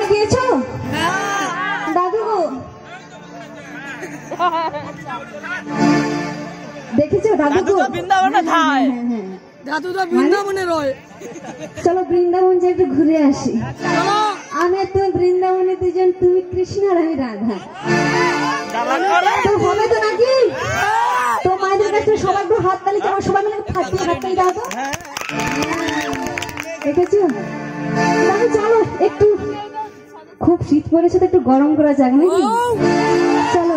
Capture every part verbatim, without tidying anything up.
গিয়েছো দাদু? দেখেছো দাদু? বৃন্দাবনে থায়, দাদু তো বৃন্দাবনে রয়। চলো বৃন্দাবন যে একটু ঘুরে আসি। আমি তো বৃন্দাবনে দুজন, তুমি কৃষ্ণ আর আমি রাধা। তো হবে তো নাকি? তো মায়েদের কাছে সবাই একটু হাত তালি, তোমার সবাই মিলে ফাটিয়ে হাত তালি দাও তো। দেখেছো দাদু? চলো একটু, খুব শীত পড়েছে তো একটু গরম করা যাক নাকি? চলো।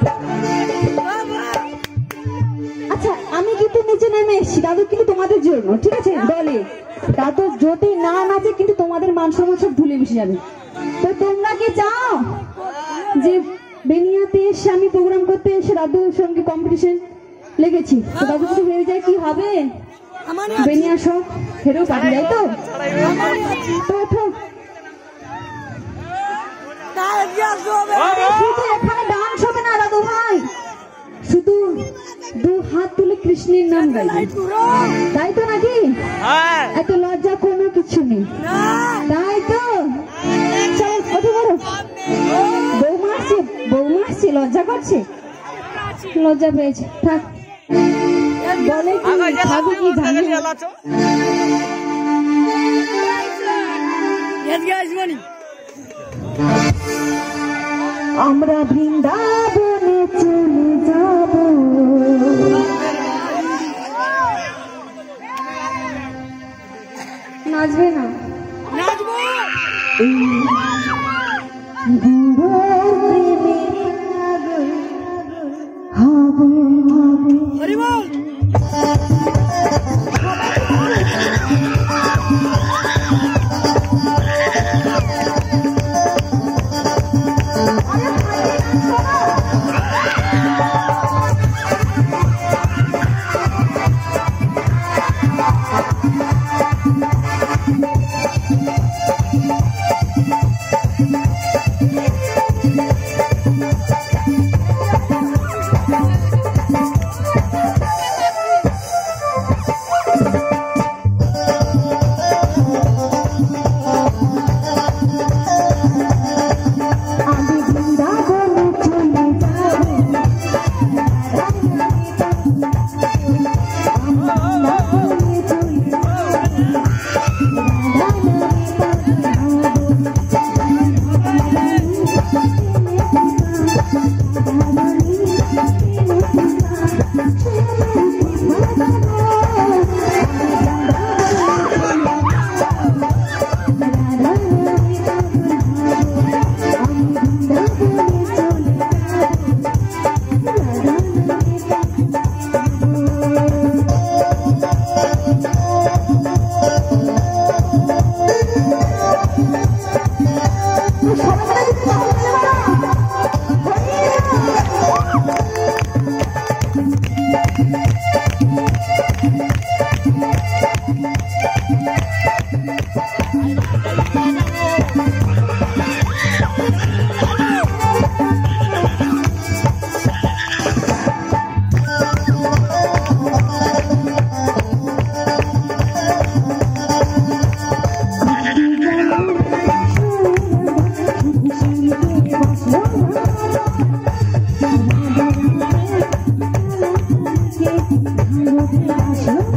আচ্ছা আমি কিন্তু নিচে নেমে এসছি দাদু, কিন্তু তোমাদের জন্য, ঠিক আছে? দলে দাদু যদি না নাচে কিন্তু তোমাদের মান সম্মান সব ধুলে মিশে যাবে। তো তোমরা কি চাও যে বেনিয়াতে এসে আমি প্রোগ্রাম করতে এসে দাদুর সঙ্গে কম্পিটিশন লেগেছি, তো দাদু যদি হেরে যায় কি হবে? বেনিয়া সব হেরেও পারি যায় তো। তো ওঠো। শুধু এখানে ডান্স হবে না দাদু ভাই, শুধু দু হাত তুলে কৃষ্ণের নাম গাইবে, তাই তো নাকি? এত লজ্জা কোনো কিছু নেই, তাই তো? চলো ওঠো বলো। বৌমা আসছে, বৌমা আসছে, লজ্জা করছে, লজ্জা পেয়েছে, থাক। বলে কি খাবো কি জানি। আমরা বৃন্দাবনে চলে যাব, নাচবে না? নাচবো।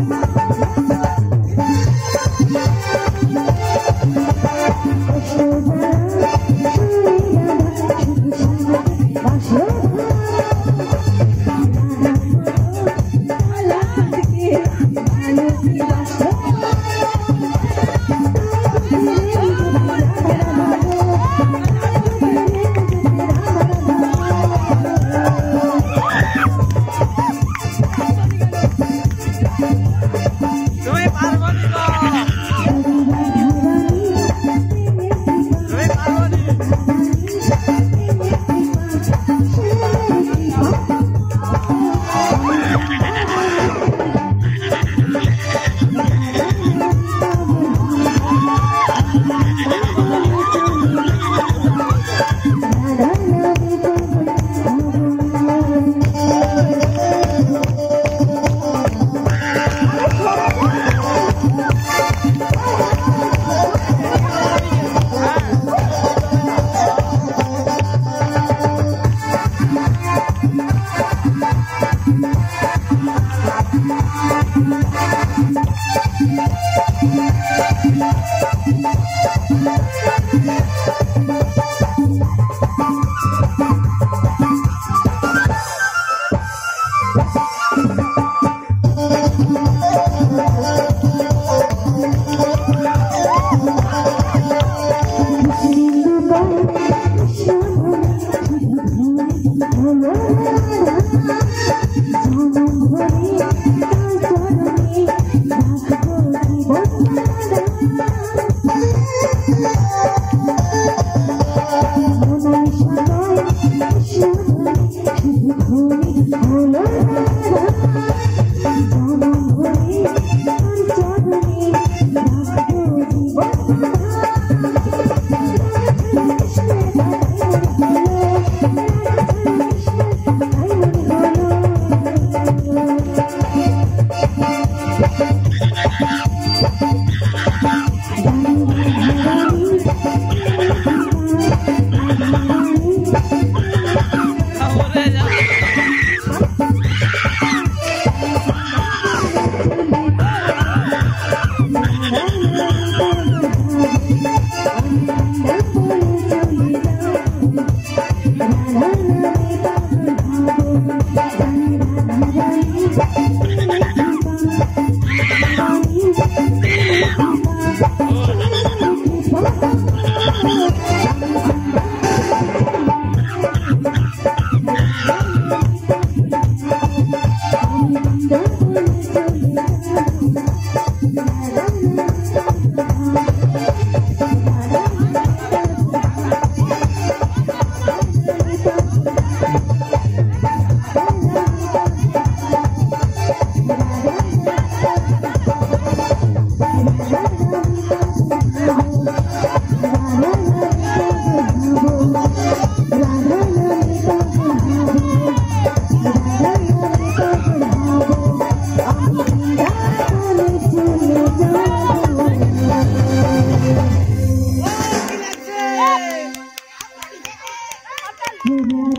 Thank you. হ্যাঁ, হ্যাঁ,